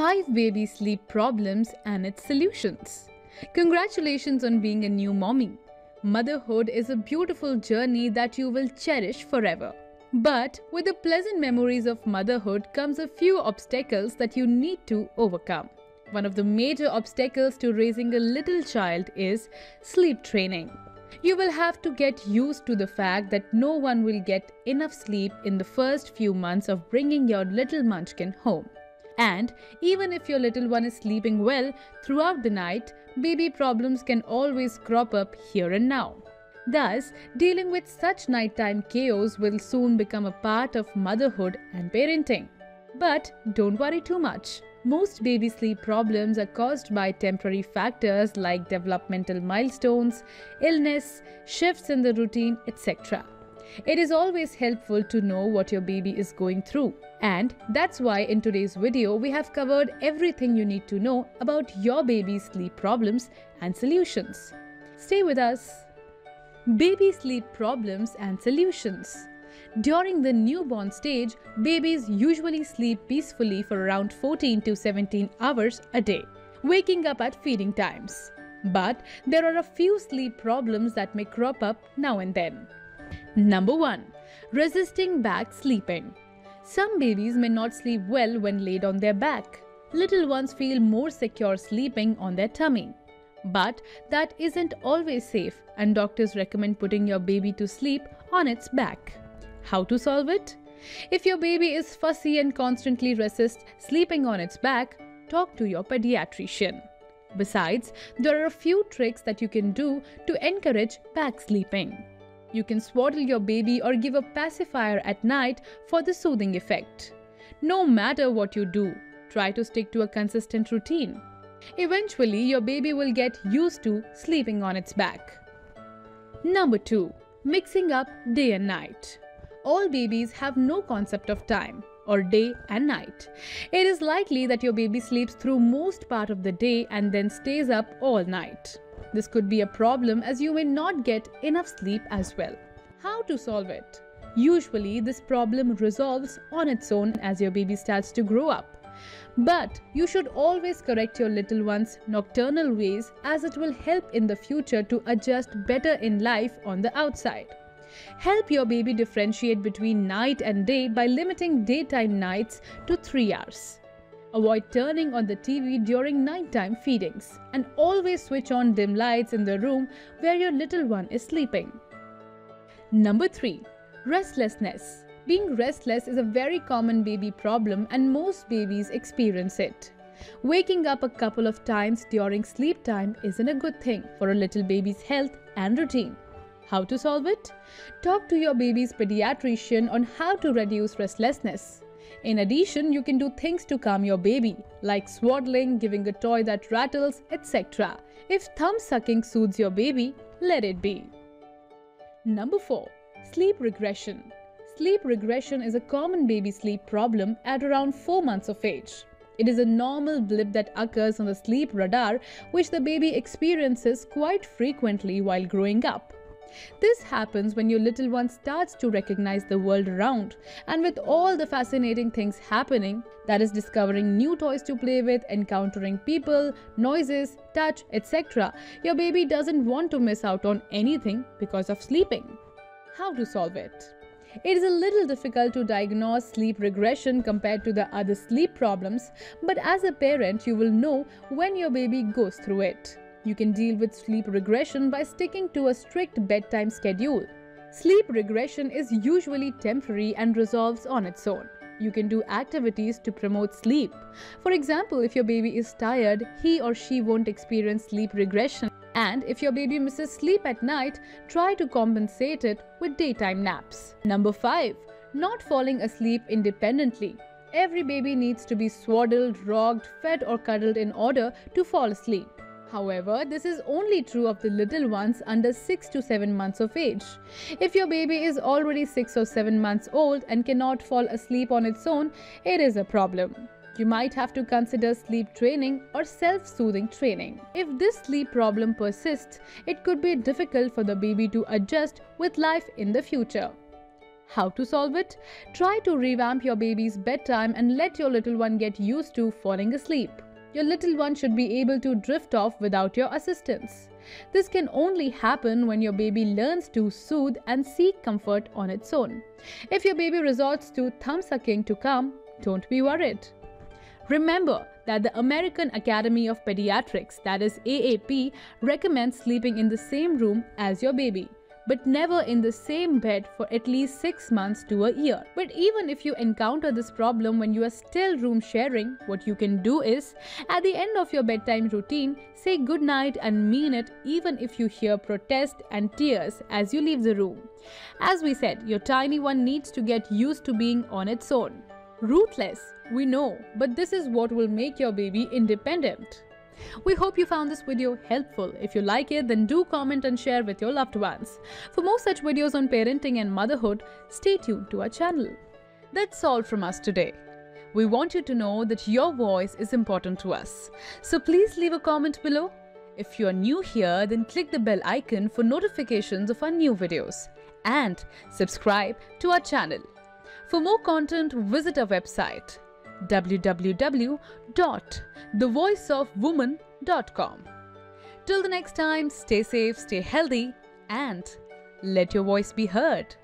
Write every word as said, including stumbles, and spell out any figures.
five baby sleep problems and its solutions. Congratulations on being a new mommy. Motherhood is a beautiful journey that you will cherish forever. But with the pleasant memories of motherhood comes a few obstacles that you need to overcome. One of the major obstacles to raising a little child is sleep training. You will have to get used to the fact that no one will get enough sleep in the first few months of bringing your little munchkin home. And even if your little one is sleeping well throughout the night, baby problems can always crop up here and now. Thus, dealing with such nighttime chaos will soon become a part of motherhood and parenting. But don't worry too much. Most baby sleep problems are caused by temporary factors like developmental milestones, illness, shifts in the routine, et cetera. It is always helpful to know what your baby is going through. And that's why in today's video we have covered everything you need to know about your baby's sleep problems and solutions. Stay with us. Baby sleep problems and solutions. During the newborn stage, babies usually sleep peacefully for around fourteen to seventeen hours a day, waking up at feeding times. But there are a few sleep problems that may crop up now and then. Number one. Resisting back sleeping. Some babies may not sleep well when laid on their back. Little ones feel more secure sleeping on their tummy. But that isn't always safe, and doctors recommend putting your baby to sleep on its back. How to solve it? If your baby is fussy and constantly resists sleeping on its back, talk to your pediatrician. Besides, there are a few tricks that you can do to encourage back sleeping. You can swaddle your baby or give a pacifier at night for the soothing effect. No matter what you do, try to stick to a consistent routine. Eventually, your baby will get used to sleeping on its back. Number two. Mixing up day and night. All babies have no concept of time, or day and night. It is likely that your baby sleeps through most part of the day and then stays up all night. This could be a problem as you may not get enough sleep as well. How to solve it? Usually, this problem resolves on its own as your baby starts to grow up. But you should always correct your little one's nocturnal ways, as it will help in the future to adjust better in life on the outside. Help your baby differentiate between night and day by limiting daytime nights to three hours. Avoid turning on the T V during nighttime feedings, and always switch on dim lights in the room where your little one is sleeping. Number three. Restlessness. Being restless is a very common baby problem, and most babies experience it. Waking up a couple of times during sleep time isn't a good thing for a little baby's health and routine. How to solve it? Talk to your baby's pediatrician on how to reduce restlessness. In addition, you can do things to calm your baby, like swaddling, giving a toy that rattles, et cetera. If thumb sucking soothes your baby, let it be. Number four. Sleep regression. Sleep regression is a common baby sleep problem at around four months of age. It is a normal blip that occurs on the sleep radar, which the baby experiences quite frequently while growing up. This happens when your little one starts to recognize the world around, and with all the fascinating things happening, that is discovering new toys to play with, encountering people, noises, touch, et cetera, your baby doesn't want to miss out on anything because of sleeping. How to solve it? It is a little difficult to diagnose sleep regression compared to the other sleep problems, but as a parent, you will know when your baby goes through it. You can deal with sleep regression by sticking to a strict bedtime schedule. Sleep regression is usually temporary and resolves on its own. You can do activities to promote sleep. For example, if your baby is tired, he or she won't experience sleep regression. And if your baby misses sleep at night, try to compensate it with daytime naps. Number five. Not falling asleep independently. Every baby needs to be swaddled, rocked, fed or cuddled in order to fall asleep. However, this is only true of the little ones under six to seven months of age. If your baby is already six or seven months old and cannot fall asleep on its own, it is a problem. You might have to consider sleep training or self-soothing training. If this sleep problem persists, it could be difficult for the baby to adjust with life in the future. How to solve it? Try to revamp your baby's bedtime and let your little one get used to falling asleep. Your little one should be able to drift off without your assistance. This can only happen when your baby learns to soothe and seek comfort on its own. If your baby resorts to thumb sucking to calm, don't be worried. Remember that the American Academy of Pediatrics, that is A A P, recommends sleeping in the same room as your baby, but never in the same bed for at least six months to a year. But even if you encounter this problem when you are still room sharing, what you can do is, at the end of your bedtime routine, say good night and mean it even if you hear protest and tears as you leave the room. As we said, your tiny one needs to get used to being on its own. Ruthless, we know, but this is what will make your baby independent. We hope you found this video helpful. If you like it, then do comment and share with your loved ones. For more such videos on parenting and motherhood, stay tuned to our channel. That's all from us today. We want you to know that your voice is important to us. So please leave a comment below. If you are new here, then click the bell icon for notifications of our new videos. And subscribe to our channel. For more content, visit our website w w w dot the voice of woman dot com. Till the next time, stay safe, stay healthy, and let your voice be heard.